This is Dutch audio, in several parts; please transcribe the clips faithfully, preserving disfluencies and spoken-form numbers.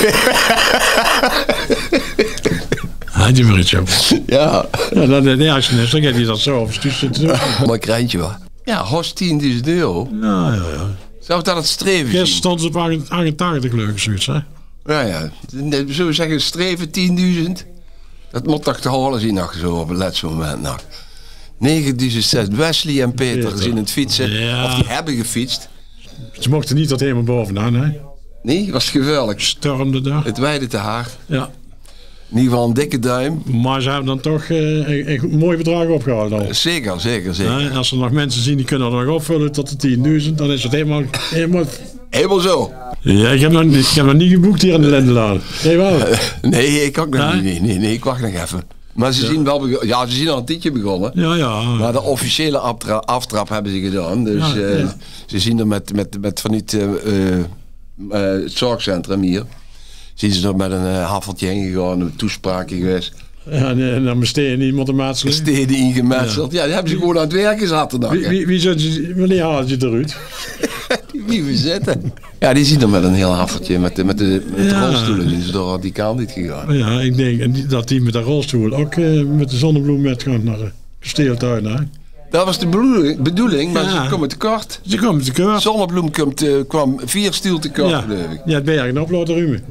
Had je maar iets op. Ja. Ja, dan, nee, als je net, dan gaat hij dat zo op stuur te doen. Mooi krantje wel. Ja, Horst tienduizend euro. Ja, ja, ja. Zou ik dat het streven Gisteren zien? stond ze op achtentachtig geluk, zoiets, hè? Ja, ja. Zullen we zeggen streven tienduizend? Dat moet toch te horen zien nog zo op het laatste moment nog. negenduizend zes. Wesley en Peter Peter. zien het fietsen. Ja. Of die hebben gefietst. Ze mochten niet tot helemaal bovenaan, hè? Nee, was geweldig. Stormde daar. Het weide te hard. Ja. In ieder geval een dikke duim. Maar ze hebben dan toch uh, een, een mooi bedrag opgehaald al. Zeker, zeker, zeker. Ja, als er nog mensen zien die kunnen er nog opvullen tot de tienduizend, dan is het helemaal... helemaal... Helemaal zo. Ja, ik heb, nog, ik heb nog niet geboekt hier in de Lendelaan. Nee, wel. Nee, ik ook nog Nee? niet. Nee, nee, nee, ik wacht nog even. Maar ze Ja. zien wel bego- ja, ze zien al een tijdje begonnen. Ja, ja. Maar de officiële aftra- aftrap hebben ze gedaan. Dus Ja, eh, ja. ze zien er met, met, met vanuit eh, eh, eh, het zorgcentrum hier. Zien ze er met een uh, hafeltje heen gegaan, een toespraakje geweest. Ja, en, en dan besteden die iemand de maatschappij. Steden ingemetseld. Ja. die hebben ze gewoon aan het werken zaterdag. Wie, wie, wie zit je, wanneer haal je het eruit? Wie we zitten. Ja, die zien er met een heel hafeltje, met de, met de, met de Ja. rolstoelen. Die zijn door die kant niet gegaan. Ja, ik denk en die- dat die met de rolstoel ook uh, met de zonnebloem met gaan naar de kasteeltuin. Hè? Dat was de bedoeling, bedoeling maar Ja. ze komen tekort. Ze komen tekort. Zonnebloem komt, eh, kwam vier stiel tekort, Ja, geloof ik. ja, het ben je eigenlijk een uploader rumen.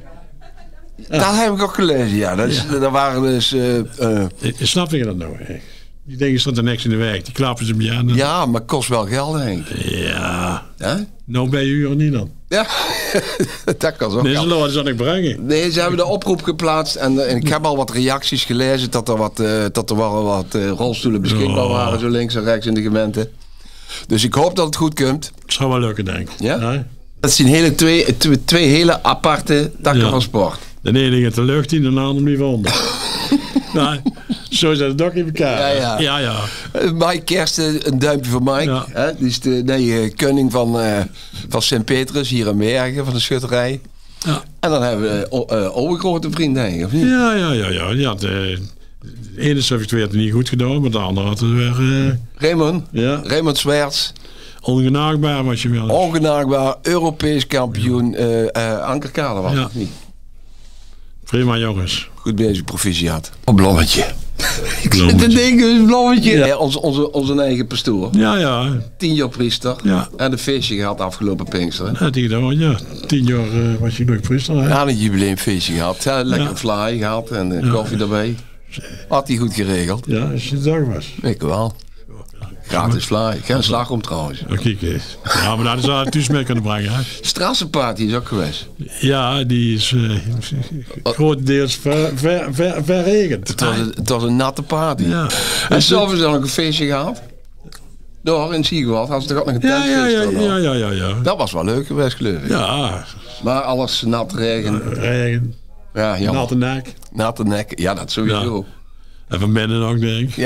Dat heb ik ook gelezen, ja. Dat, is, dat waren dus... eh, eh, Snap je dat nou? Hè? Die denken staat er niks in de weg. Die klappen ze me aan. ja, maar kost wel geld, denk ik. Ja. Ja? Nou bij je uren niet dan. Ja, dat kan zo. Nee, ze laten ze dat niet brengen. Nee, ze hebben de oproep geplaatst en, en ik heb al wat reacties gelezen dat er wat, uh, dat er wel wat uh, rolstoelen beschikbaar Oh. waren, zo links en rechts in de gemeente. Dus ik hoop dat het goed komt. Het zou wel lukken, denk ik. Ja? Ja? Dat zijn hele twee, twee, twee hele aparte takken Ja. van sport. De ene gaat de lucht in, de andere blijft onder. Nou, zo zit het ook in elkaar. Ja, ja. ja, ja. Uh, Mike Kersten, een duimpje voor Mike. Ja. Hè? Die is de nee, uh, koning van, uh, van Sint-Petrus, hier in Bergen, van de schutterij. Ja. En dan hebben we uh, uh, overgrote vrienden, of niet? Ja, ja, ja, ja. ja de, de ene service werd het niet goed gedaan, maar de andere had het weer... Uh, Raymond, ja, Raymond Zwerts, ongenaakbaar wat je wil. ongenaakbaar Europees kampioen uh, uh, ankerkade was Ja. het niet? Prima jongens. Goed bezig, proficiat. Een blommetje. Ik zit te Blommetje. denken, een blommetje. Ja. Ja, onze, onze, onze eigen pastoor. Ja, ja. Tien jaar priester. Ja. En een feestje gehad afgelopen Pinksteren. Ja, die gedaan, ja. Tien jaar uh, was je leuk priester. Hè? Ja, een jubileumfeestje gehad. Ja, lekker Ja. fly gehad en uh, Ja. koffie erbij. Had hij goed geregeld. Ja, als je de dag was. Ik wel. Gratis fly. Geen slagroom trouwens. Oh, kijk eens. Ja, maar dat zou het thuis mee kunnen brengen. Hè? Strassenparty is ook geweest. Ja, die is uh, grotendeels ver, ver, ver, verregend. Het was, een, het was een natte party. Ja. En s'avonds dan nog een feestje gehad. Door in Siegewald hadden ze toch ook nog een Ja, ja, tentfeest. ja, dan ja, nog. ja, ja, ja. Dat was wel leuk geweest, geloof ik. Ja, Maar alles nat, regen. regen, Ja, jammer. natte nek. Natte nek. Ja, dat sowieso. En van binnen ook, denk ik. Ja.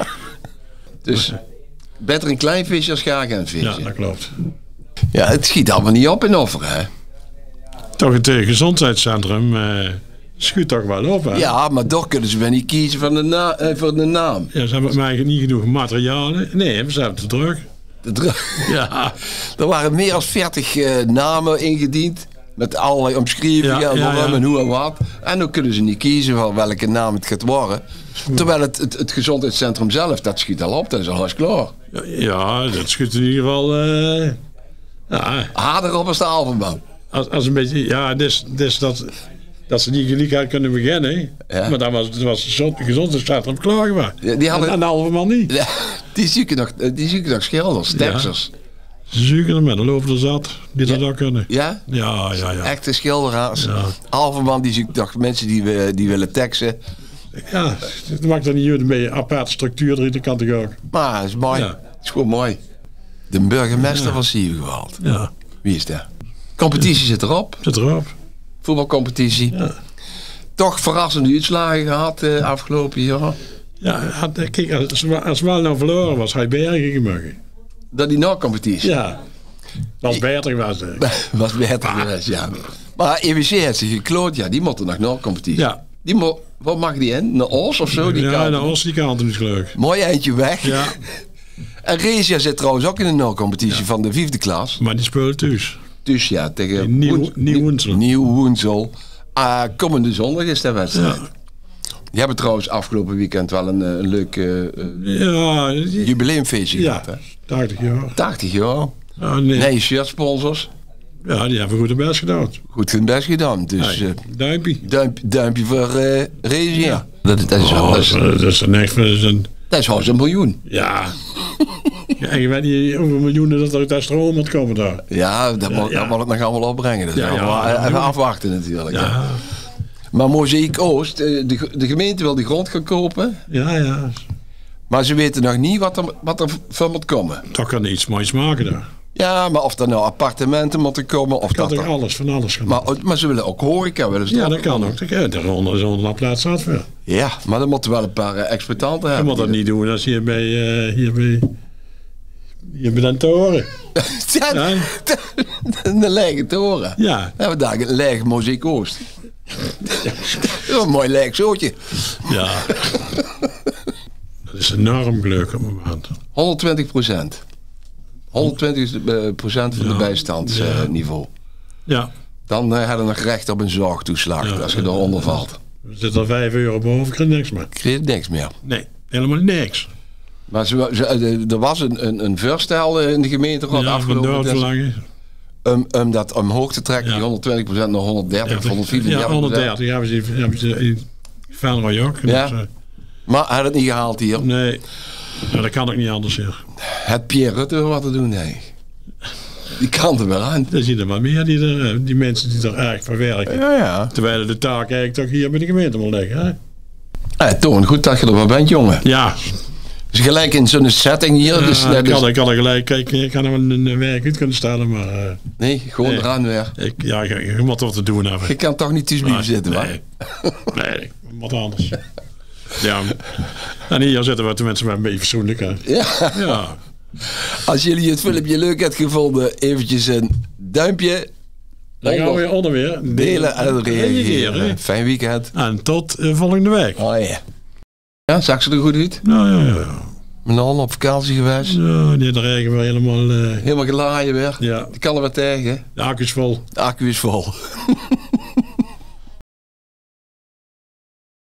Dus beter een klein visje als graag een visje. Ja, dat klopt. Ja, het schiet allemaal niet op in Offeren, hè? Toch het uh, gezondheidscentrum uh, schuurt toch wel op, hè? Ja, maar toch kunnen ze wel niet kiezen van de na eh, voor de naam. Ja, ze hebben mij eigenlijk niet genoeg materialen. Nee, we zijn te druk. De dru- Ja, er waren meer dan veertig uh, namen ingediend. Met allerlei omschrijvingen Ja, en ja, waarom ja. en hoe en wat. En dan kunnen ze niet kiezen van welke naam het gaat worden. Terwijl het, het, het gezondheidscentrum zelf, dat schiet al op. Dat is al eens klaar. ja, dat schuurt in ieder geval... Uh, ja, Harder op als de Alphenbouw. als, als een beetje... Ja, dus, dus dat, dat ze die gelijkheid kunnen beginnen. Ja. Maar dan was het was het gezond- gezondheidscentrum klaar gemaakt. Ja, die hadden- En, en de halve man niet. Ja, die zoeken nog, die zoeken nog schilders, Texers. Ze zoeken er met, dan lopen er zat. Die dat ook kunnen. Ja? Ja, ja, ja. Echte schilderaars. Ja. Alphenman die zoekt nog mensen die, we, die willen teksten. Ja, het maakt dan niet uit een beetje een aparte structuur erin, dat kan toch ook. Maar het is mooi. Ja. Het is gewoon mooi. De burgemeester Ja. van Sieven gehaald. Ja, Wie is dat? Competitie zit erop. zit erop. Voetbalcompetitie. Ja. Toch verrassende uitslagen gehad uh, afgelopen jaar. Ja, had- kijk, als, als wel nou verloren was, had hij Bergen gemogen. Dat die na-competitie. Ja, was beter was het. Was beter geweest, ja. Maar E W C heeft zich gekloot, ja. Die moeten nog na-competitie. Ja. Die mo- wat mag die in? Naar Oos of zo? Die Ja, kant? naar ons die kant is gelukkig. Mooi eindje weg. Ja, En Resia zit trouwens ook in de na-competitie van de vijfde klas. maar die spelen thuis. Dus ja, tegen Nieuw- Woens- Nieuw-Woensel. Nieuw-Woensel. Ah, komende zondag is de wedstrijd. Ja. Die hebben trouwens afgelopen weekend wel een, eh, een leuk eh, eh, Ja, die- jubileumfeestje ja, gehad. Hè? tachtig jaar. tachtig jaar. Ah, nee. Nee, shirtsponsors. Ja, die hebben goed hun best gedaan. Goed hun best gedaan. Dus Hey, eh, duimpje. duimpje, duimpje voor uh, Regia. Ja. Dat, dat, is wel, Oh, dat, is, dat is een echt... Dat is een, dat is wel eens een miljoen. ja. Ja, en je weet niet hoeveel miljoenen dat er uit stroom moet komen daar. Ja, dat, Ja, moet, ja. dat moet het nog allemaal opbrengen. Dus Ja, ja, ja, even ja. afwachten natuurlijk. hè. Ja, Maar Mozaïek Oost, eh, de, de gemeente wil die grond gaan kopen. ja, ja. Maar ze weten nog niet wat er, wat er van moet komen. Dat kan iets moois maken daar. Ja, maar of er nou appartementen moeten komen. Of Kan dat toch er, alles, van alles gaan. maar, maar ze willen ook horeca. Willen ze Ja, ook. dat kan ook. Dat kan. Daaronder is onder plaats staat voor. Ja, maar dan moeten wel een paar eh, exploitanten Je hebben. moet dat niet doen als hier bij, uh, hier bij, hier bij den toren. Ja, Ja. een lege toren. Ja. We hebben daar een lege Mozaïek Oost. Dat is een mooi leeg zootje. Ja. Dat is enorm leuk op het moment. honderdtwintig procent. honderdtwintig procent van Ja. de bijstandsniveau. Ja. Dan uh, hadden we nog recht op een zorgtoeslag Ja, als je ja, eronder valt. Er zit er vijf euro boven, ik krijg niks meer. Kreeg je niks meer. Nee, helemaal niks. Maar ze, ze, eh, er was een, een, een voorstel in de gemeente Ja, van afgelopen doodverlangen. om, om dat omhoog te trekken, Ja. die honderdtwintig procent naar honderddertig of Ja, honderdvierendertig procent. honderddertig. Ja, we zien hebben ze in Venray ook. Ja. Dus, uh, Maar hij had het niet gehaald hier. nee, nou, dat kan ook niet anders hier. Het Pierre Rutte wat te doen, nee. Die kan er wel aan. Er zien er maar meer die, er, uh, die mensen die er erg voor werken. Ja, ja. Terwijl de taak eigenlijk toch hier bij de gemeente moet liggen. Hè? Eh, Toon, goed dat je er wel bent, jongen. Ja, Dus gelijk in zo'n setting hier. Dus, ja, net ik, dus- kan, ik kan er gelijk kijken. Ik kan er wel een, een werk uit kunnen stellen, maar uh, nee, gewoon Nee. eraan weer. ik, ja, je, je moet wat te doen hebben. Je kan toch niet tussen blijven zitten, nee. maar. Nee, wat anders. Ja, en hier zitten we tenminste maar een beetje fatsoenlijk. Hè? Ja. Ja, Als jullie het filmpje leuk hebben gevonden, eventjes een duimpje dan gaan we onder, weer onder weer. delen en reageren. reageren. Fijn weekend. En tot uh, volgende week. Oh ja. Ja, zag ze er goed uit? Nou ja, ja, ja. Mijn handen op vakantie geweest. Ja, die regen weer helemaal. Uh, Helemaal gelaaien weer. ja, Die kan er wat tegen. de accu is vol. De accu is vol.